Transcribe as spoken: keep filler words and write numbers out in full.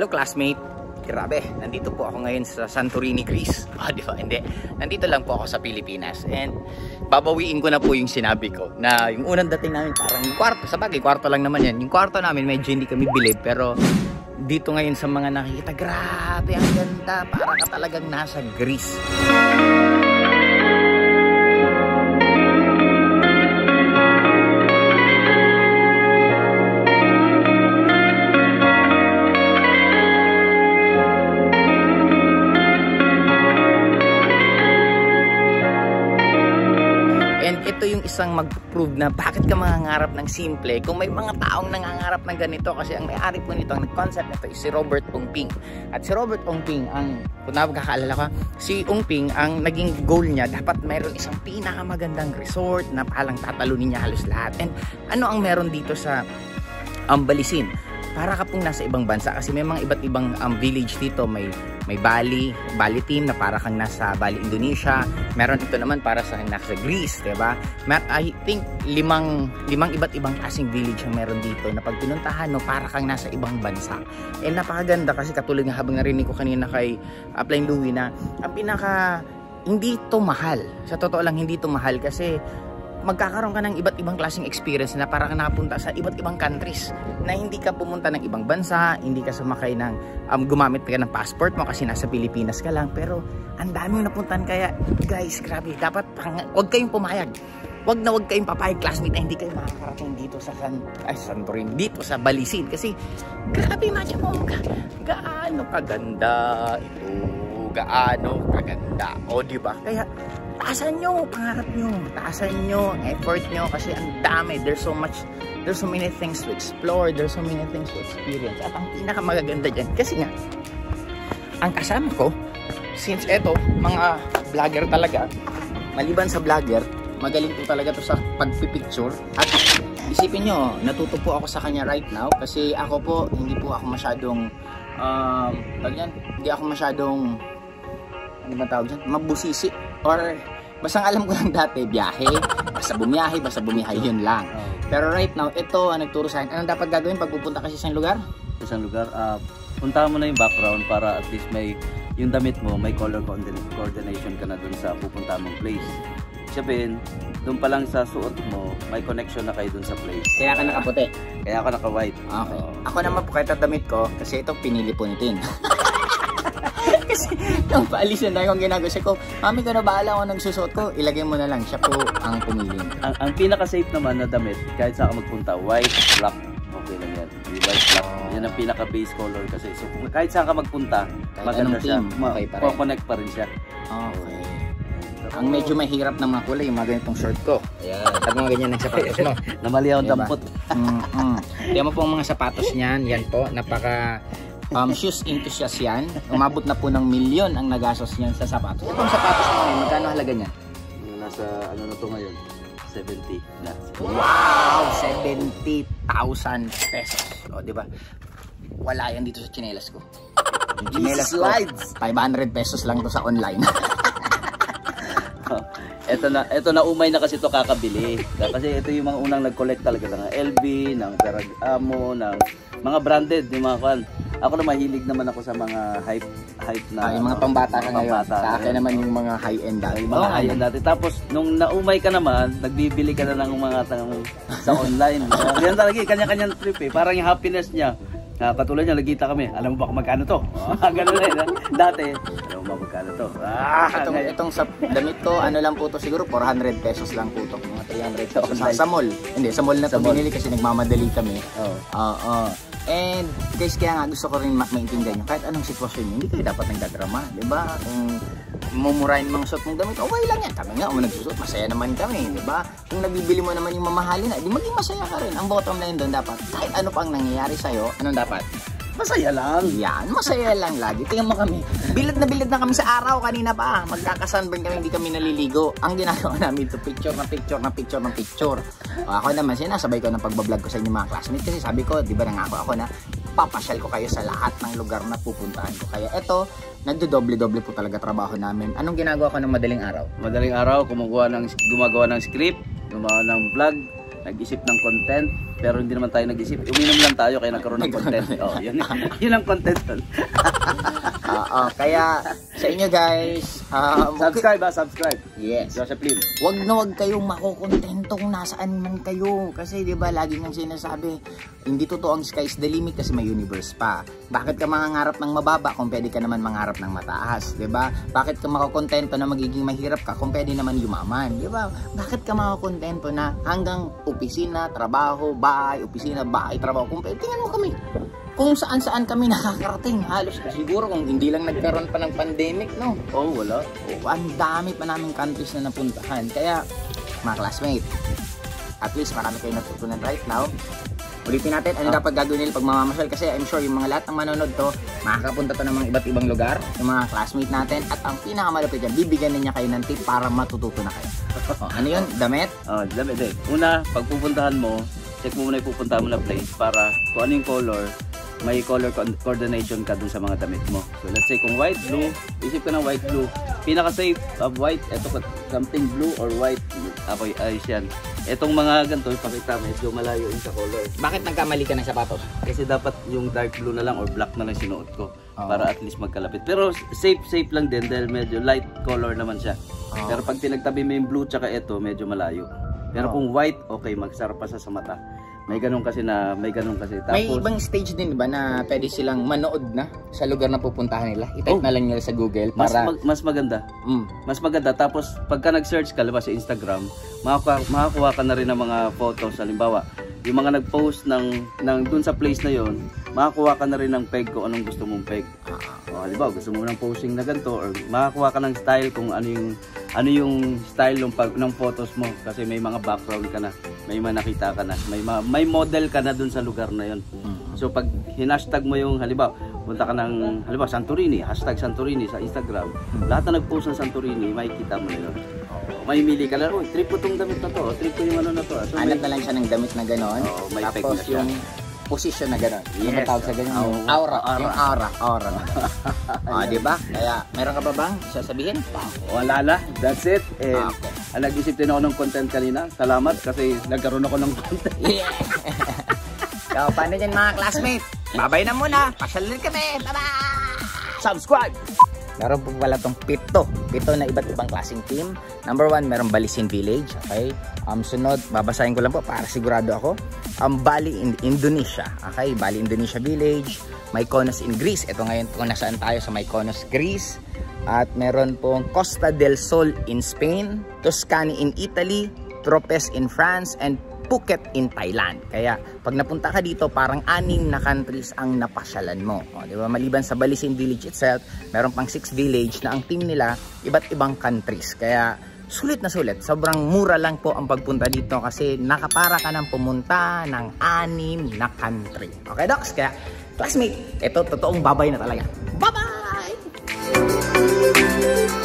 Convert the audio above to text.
Hello classmate! Grabe, nandito po ako ngayon sa Santorini, Greece. Ah, di ba? Hindi. Nandito lang po ako sa Pilipinas. And babawiin ko na po yung sinabi ko na yung unang dating namin parang yung kwarto. Sa bagay, kwarto lang naman yan. Yung kwarto namin medyo hindi kami bilib. Pero dito ngayon sa mga nakikita, grabe, ang ganda. Para ka talagang nasa Greece. Ito yung isang mag-prove na bakit ka mangangarap ng simple kung may mga taong nangangarap ng ganito, kasi ang may-ari po nito, ang concept nito is si Robert Ong Ping. At si Robert Ong Ping, ang kung nakakaalala ka, si Ong Ping, ang naging goal niya, dapat mayroon isang pinakamagandang resort na palang tatalunin niya halos lahat. And ano ang meron dito sa um, Balisin? Para ka pong nasa ibang bansa, kasi may mga iba't ibang um, village dito. May may Bali, Bali team na para kang nasa Bali, Indonesia. Meron ito naman para sa nasa Greece, 'di ba? I think limang limang iba't ibang klaseng village ang meron dito na pag pinuntahan mo, para kang nasa ibang bansa. Eh napakaganda, kasi katulad nga habang narinig ko kanina kay uh, Plain Louie na ang pinaka hindi to mahal. Sa totoo lang, hindi to mahal kasi magkakaroon ka ng iba't ibang klaseng experience na parang nakapunta sa iba't ibang countries na hindi ka pumunta ng ibang bansa, hindi ka sumakay ng um, gumamit ka ng passport mo kasi nasa Pilipinas ka lang, pero ang daming napuntahan. Kaya guys, grabe, dapat wag kayong pumayag, wag na wag kayong papayag classmate na hindi kayo makakarating dito sa San, ay Santorini, dito sa Balisin, kasi grabe, imagine mo ga, gaano kaganda ito, gaano kaganda, o diba? Kaya taasan nyo pangarap nyo, taasan nyo ang effort nyo, kasi ang dami, there's so much, there's so many things to explore, there's so many things to experience. At ang pinakamagaganda dyan, kasi nga ang kasama ko, since eto mga vlogger talaga, maliban sa vlogger, magaling po talaga to sa pagpipicture. At isipin nyo, natuto po ako sa kanya right now, kasi ako po, hindi po ako masyadong um, yan, hindi ako masyadong ano ba tawag dyan, mabusisi, or basta alam ko lang dati, biyahe, basta bumiyahe, basta bumiyahe, yun lang. Pero right now, ito ang nagturo sa akin. Anong dapat gagawin pag pupunta ka sa isang lugar? Sa isang lugar, uh, puntahan mo na yung background para at least may, yung damit mo, may color coordination ka na dun sa pupunta mong place. Sabihin, dun pa lang sa suot mo, may connection na kayo dun sa place. Kaya ka nakaputi? Kaya ka naka-white. Okay. Uh, ako naman po, kahit damit ko, kasi ito pinili po ni Tin. Kasi yung paalisin na yung ginagawa siya ko, mami ka na bahala kung nagsusot ko, ilagay mo na lang, siya po ang pumili. Ang, ang pinaka-safe naman na damit, kahit saan ka magpunta, white, black, okay lang yan. White, black, oh. Yan ang pinaka-base color kasi. So kahit saan ka magpunta, kahit maganda siya, okay pa rin. Connect pa rin siya. Okay. Ang medyo mahirap ng mga kulay, yung mga ganitong short ko. Ayan. At mga ganyan ng sapatos mo. Namali akong diba? dampot. mm -hmm. Tiyan mo po ang mga sapatos niyan. Yan po, napaka um, shoes enthusiast yan. Umabot na po ng milyon ang nagastos niyan sa sapatos. Itong sapatos mo ngayon, magkano halaga niya? Nasa ano na to ngayon? seventy na. Wow! seventy thousand pesos. O, diba? Wala yan dito sa chinelas ko. Yung chinelas ko, five hundred pesos lang to sa online. Ito na, ito na umay na kasi ito kakabili. Kasi ito yung mga unang nag-collect talaga ng L B, ng Ferragamo, ng mga branded, yung mga kan. Ako na mahilig naman ako sa mga hype hype na. Ah, yung mga pambata ka ngayon. Sa akin naman yung mga high-end dati. Yung mga high-end dati. Tapos nung naumay ka naman, nagbibili ka na ng mga tang sa online. Yan talaga, kanya-kanyang trip eh. Parang yung happiness niya. Uh, katulad niya, nagkita kami. Alam mo ba kung magkano to? Ganun na yun. Dati, alam mo ba magkano to? Ah, itong, itong sa damit ko, ano lang po to siguro, four hundred pesos lang po to. Mga three hundred pesos. Sa, sa mall. Hindi, sa mall na to binili kasi nagmamadali kami. Oo. Oh. Uh, uh, And guys, kaya nga gusto ko rin maintindihan nyo, kahit anong sitwasyon nyo, hindi kayo dapat nagdadrama, diba? Kung mumurahin mga suot mong damit, okay lang yan. Kami nga, kung nagsusot, masaya naman kami, diba? Kung nabibili mo naman yung mamahalin na, di maging masaya ka rin. Ang bottom line doon dapat, kahit ano pang nangyayari sa'yo, anong dapat? Masaya lang. Yan, masaya lang lagi. Tingnan mo kami. Bilad na bilad na kami sa araw kanina pa. Magkakasunburn kami, hindi kami naliligo. Ang ginagawa namin to picture na picture na picture na picture. O, ako naman, sinasabay ko ng pagbablog ko sa inyo mga classmates. Kasi sabi ko, di ba nangako ako na papasyal ko kayo sa lahat ng lugar na pupuntahan ko. Kaya eto, nagdo-doble-doble po talaga trabaho namin. Anong ginagawa ko ng madaling araw? Madaling araw, gumagawa ng, gumagawa ng script, gumawa ng vlog, nag-isip ng content, pero hindi naman tayo nag-isip. Uminom lang tayo kaya nagkaroon ng content. Oh, yun, yun ang content. Oo, kaya sa inyo guys, um, subscribe ha, subscribe. Yes. Joseph Lim. Wag na wag kayong makukontento kung nasaan man kayo. Kasi di ba lagi nang sinasabi, hindi totoo ang sky's the limit kasi may universe pa. Bakit ka mangangarap ng mababa kung pwede ka naman mangarap ng mataas, di ba? Bakit ka makukontento na magiging mahirap ka kung pwede naman yumaman, di ba? Bakit ka makukontento na hanggang opisina, trabaho, bahay, opisina, bahay, trabaho, kung pwede, tingnan mo kami. Kung saan-saan kami nakakarating, halos siguro kung hindi lang nagkaroon pa ng pandemic, no? Oh, wala. Oh, ang dami pa naming countries na napuntahan. Kaya, mga classmate, at least marami kayo natutunan right now. Ulitin natin, ano ah. dapat gagawin nila pag mamamasyal? Kasi I'm sure yung mga lahat ng manonood to, makakapunta to ng mga iba't ibang lugar, yung mga classmate natin. At ang pinakamalapit dyan, bibigyan niya kayo ng tip para matututo na kayo. Oh, ano yun? Damit? Oh, damit eh. Una, pag pupuntahan mo, check mo muna yung pupuntahan mo na place para kung ano yung color, may color coordination ka dun sa mga damit mo. So let's say kung white, blue, isip ka ng white, blue. Pinaka-safe of white, eto something blue or white, ako ayos yan. Etong mga ganito, ipakita medyo malayo yung sa color. Bakit nagkamali ka ng sapatos? Kasi dapat yung dark blue na lang or black na lang sinuot ko. Oh. Para at least magkalapit. Pero safe, safe lang din dahil medyo light color naman siya. Oh. Pero pag pinagtabi mo yung blue tsaka ito, medyo malayo. Pero oh. kung white, okay, magsarap pa sa mata. May ganun kasi na, may ganun kasi. Tapos, may ibang stage din ba na pwede silang manood na sa lugar na pupuntahan nila? I-type oh, na lang nila sa Google para... Mas, mag, mas maganda. Mm. Mas maganda. Tapos, pagka nag-search ka, diba, sa Instagram, makakuha, makakuha ka na rin ng mga photos. Halimbawa, yung mga nag-post ng, ng dun sa place na yon, makakuha ka na rin ng peg kung anong gusto mong peg. O, halimbawa, gusto mo ng posing na ganito, or makakuha ka ng style kung ano yung ano yung style ng, pag, ng photos mo kasi may mga background ka na, may mga nakita ka na, may, may model ka na dun sa lugar na yon. So pag hinashtag mo yung halimbawa, punta ka ng halimbawa Santorini, hashtag Santorini sa Instagram, lahat na nag-post ng Santorini, makikita mo na yun. May mili ka lang, oh, trip ko tong damit na to, oh, trip ko yung ano na to. So, hanap na lang siya ng damit na gano'n, oh, may tapos yung position na gano'n. Yes. Ano tawag sa gano'n? Oh, aura, aura. yung aura, aura na gano'n. Ah, di ba? Kaya, meron ka ba bang sasabihin? Wala na, that's it. And, ah, okay. Nag-isip din ako ng content kanina. Salamat kasi nagkaroon ako ng content. Yeah. So, paano dyan mga classmates? Babay na muna. Pasyal din kami. Bye-bye! Subscribe! Meron po pala itong pito. Pito na iba't ibang klaseng team. Number one, meron Balisin Village. Okay? Um, sunod, babasahin ko lang po para sigurado ako. Um, Bali in Indonesia. Okay? Bali Indonesia Village. Mykonos in Greece. Ito ngayon kung nasaan tayo sa Mykonos, Greece. At meron pong Costa del Sol in Spain. Tuscany in Italy. Tropez in France. And Phuket in Thailand. Kaya pag napunta ka dito, parang anim na countries ang napasyalan mo. O, di ba? Maliban sa Balisin Village itself, meron pang six village na ang team nila iba't ibang countries. Kaya sulit na sulit. Sobrang mura lang po ang pagpunta dito kasi nakapara ka ng pumunta ng anim na country. Okay, Docs? Kaya classmate, ito totoong babay na talaga. Bye-bye!